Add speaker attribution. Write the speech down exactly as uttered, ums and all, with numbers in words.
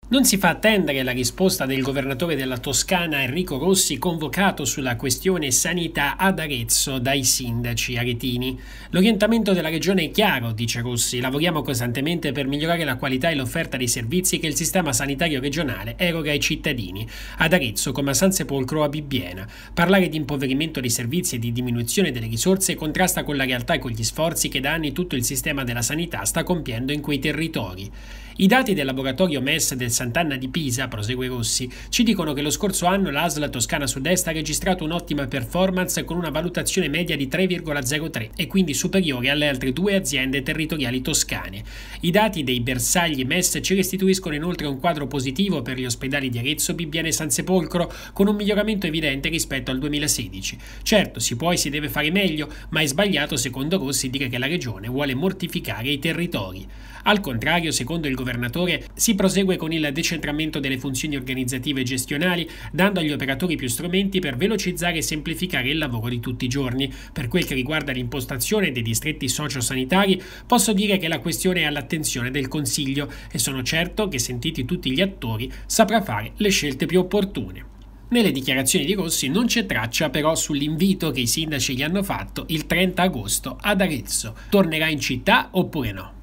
Speaker 1: Non si fa attendere la risposta del governatore della Toscana Enrico Rossi, convocato sulla questione sanità ad Arezzo dai sindaci aretini. L'orientamento della regione è chiaro, dice Rossi, lavoriamo costantemente per migliorare la qualità e l'offerta dei servizi che il sistema sanitario regionale eroga ai cittadini, ad Arezzo come a San Sepolcro o a Bibbiena. Parlare di impoverimento dei servizi e di diminuzione delle risorse contrasta con la realtà e con gli sforzi che da anni tutto il sistema della sanità sta compiendo in quei territori. I dati del laboratorio M E S del Sant'Anna di Pisa, prosegue Rossi, ci dicono che lo scorso anno l'A S L Toscana Sud-Est ha registrato un'ottima performance con una valutazione media di tre virgola zero tre e quindi superiore alle altre due aziende territoriali toscane. I dati dei bersagli M E S ci restituiscono inoltre un quadro positivo per gli ospedali di Arezzo, Bibbiena e San Sepolcro, con un miglioramento evidente rispetto al duemilasedici. Certo, si può e si deve fare meglio, ma è sbagliato secondo Rossi dire che la regione vuole mortificare i territori. Al contrario, secondo il governatore, si prosegue con il decentramento delle funzioni organizzative e gestionali, dando agli operatori più strumenti per velocizzare e semplificare il lavoro di tutti i giorni. Per quel che riguarda l'impostazione dei distretti sociosanitari, posso dire che la questione è all'attenzione del Consiglio e sono certo che, sentiti tutti gli attori, saprà fare le scelte più opportune. Nelle dichiarazioni di Rossi non c'è traccia però sull'invito che i sindaci gli hanno fatto il trenta agosto ad Arezzo. Tornerà in città oppure no?